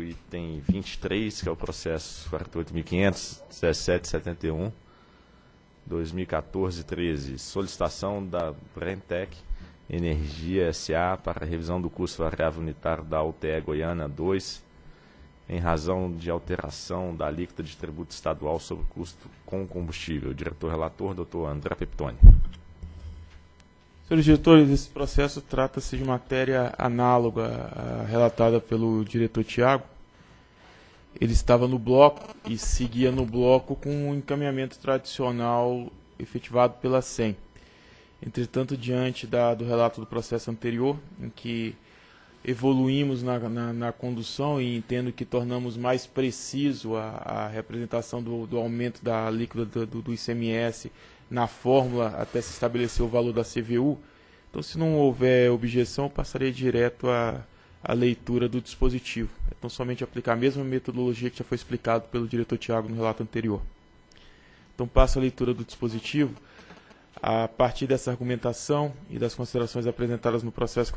o item 23, que é o processo 48.500.1771, 2014-13, solicitação da Brentec Energia S.A. para revisão do custo variável unitário da UTE Goiânia 2, em razão de alteração da alíquota de tributo estadual sobre o custo com combustível. Diretor-relator, Dr. André Peptoni. Senhores diretores, esse processo trata-se de matéria análoga à relatada pelo diretor Tiago. Ele estava no bloco e seguia no bloco com um encaminhamento tradicional efetivado pela SEM. Entretanto, diante do relato do processo anterior, em que evoluímos na condução e entendo que tornamos mais preciso a representação do aumento da alíquota do ICMS na fórmula até se estabelecer o valor da CVU. Então, se não houver objeção, eu passarei direto à leitura do dispositivo. Então, somente aplicar a mesma metodologia que já foi explicado pelo diretor Tiago no relato anterior. Então, passo a leitura do dispositivo. A partir dessa argumentação e das considerações apresentadas no processo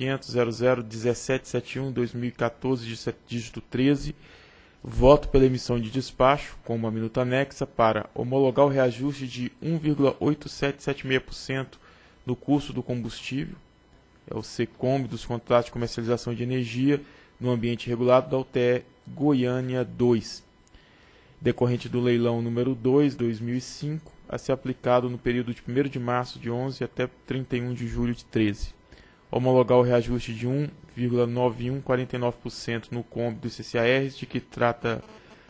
48.500.00.1771/2014, dígito 13, voto pela emissão de despacho, com uma minuta anexa, para homologar o reajuste de 1,8776% no custo do combustível, é o SECOMB dos contratos de comercialização de energia no ambiente regulado da UTE Goiânia 2, decorrente do leilão número 2, 2005, a ser aplicado no período de 1º de março de 11 até 31 de julho de 13. Homologar o reajuste de 1,9149% no combo do ICCAR, de que trata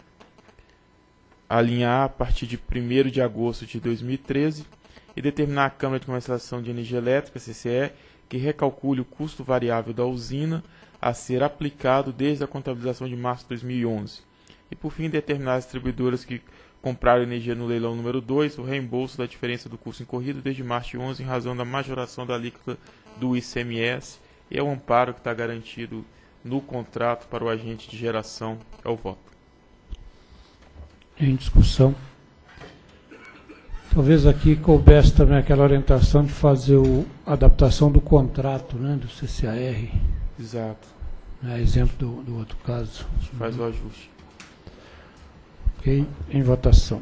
a linha A partir de 1º de agosto de 2013, e determinar a Câmara de Comercialização de Energia Elétrica, CCE, que recalcule o custo variável da usina a ser aplicado desde a contabilização de março de 2011. E, por fim, determinar as distribuidoras que compraram energia no leilão número 2 o reembolso da diferença do custo incorrido desde março de 11 em razão da majoração da alíquota do ICMS, e é o amparo que está garantido no contrato para o agente de geração. É o voto. Em discussão. Talvez aqui coubesse também aquela orientação de fazer a adaptação do contrato, né, do CCAR. Exato. Exemplo do outro caso. Faz o ajuste. Ok, em votação.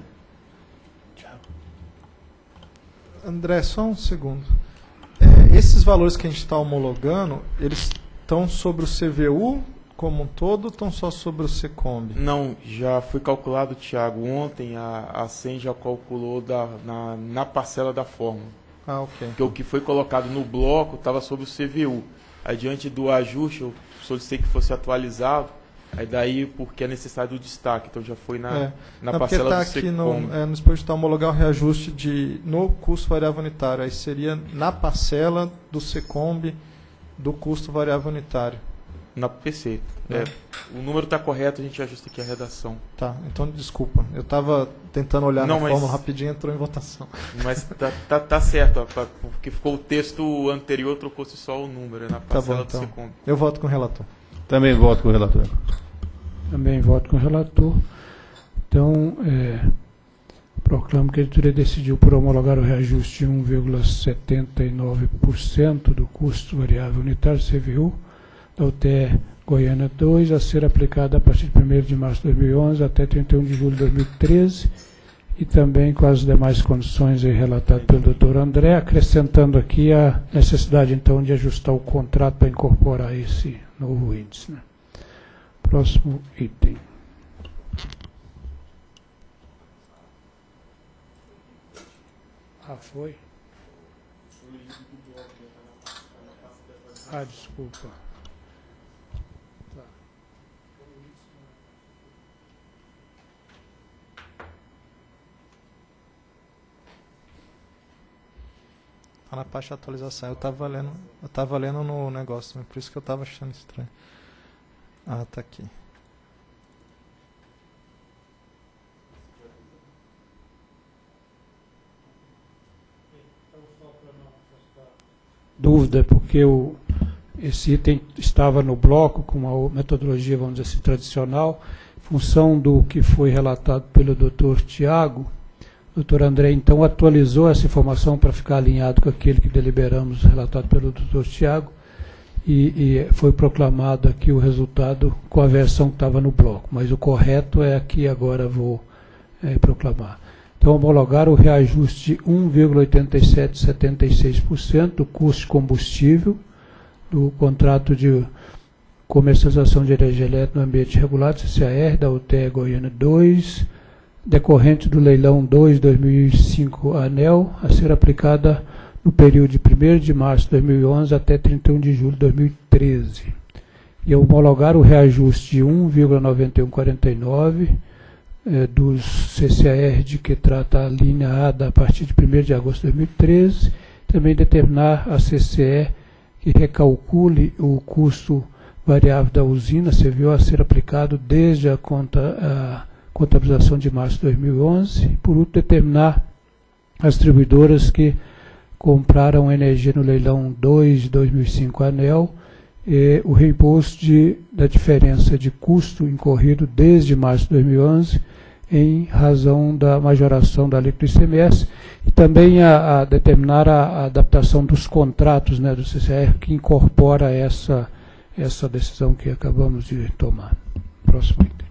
André, só um segundo. Esses valores que a gente está homologando, eles estão sobre o CVU como um todo ou estão só sobre o SECOMB? Não, já foi calculado, Tiago. Ontem a SEM já calculou na parcela da fórmula. Ah, ok. Porque o que foi colocado no bloco estava sobre o CVU. Aí, diante do ajuste, eu solicitei que fosse atualizado. Aí daí, porque é necessário o destaque, então já foi na parcela do SECOMB. No dispositivo está homologar o reajuste no custo variável unitário. Aí seria na parcela do SECOMB do custo variável unitário. Na PC. O número está correto, a gente ajusta aqui a redação. Tá, então desculpa. Eu estava tentando olhar na forma rapidinho, entrou em votação. Mas tá certo, porque ficou o texto anterior, trocou-se só o número na parcela do SECOMB. Eu voto com o relator. Também voto com o relator. Também voto com o relator. Então, proclamo que a editoria decidiu por homologar o reajuste de 1,79% do custo variável unitário CVU da UTE Goiânia 2 a ser aplicada a partir de 1º de março de 2011 até 31 de julho de 2013 e também com as demais condições relatadas pelo Dr. André, acrescentando aqui a necessidade então de ajustar o contrato para incorporar esse novo índice, né? Próximo item. Foi? Desculpa. Tá. Tá na parte de atualização. Eu estava lendo no negócio, por isso que eu estava achando estranho. Ah, tá aqui. Dúvida, porque esse item estava no bloco com uma metodologia, vamos dizer assim, tradicional, em função do que foi relatado pelo Dr. Tiago. O Dr. André, então, atualizou essa informação para ficar alinhado com aquele que deliberamos, relatado pelo Dr. Tiago, e foi proclamado aqui o resultado com a versão que estava no bloco, mas o correto é aqui, agora vou proclamar. Então, homologar o reajuste de 1,8776% do custo de combustível do contrato de comercialização de energia elétrica no ambiente regulado, CCAR, da UTE Goiânia 2, decorrente do leilão 2/2005 ANEEL, a ser aplicada no período de 1º de março de 2011 até 31 de julho de 2013. E homologar o reajuste de 1,9149 dos CCAR de que trata a linha A a partir de 1º de agosto de 2013, também determinar a CCE que recalcule o custo variável da usina CVO a ser aplicado desde a contabilização de março de 2011, e por último determinar as distribuidoras que compraram energia no leilão 2 de 2005 ANEEL o reembolso da diferença de custo incorrido desde março de 2011 em razão da majoração da alíquota do ICMS, e também a determinar a adaptação dos contratos, né, do CCR, que incorpora essa decisão que acabamos de tomar. Próximo item.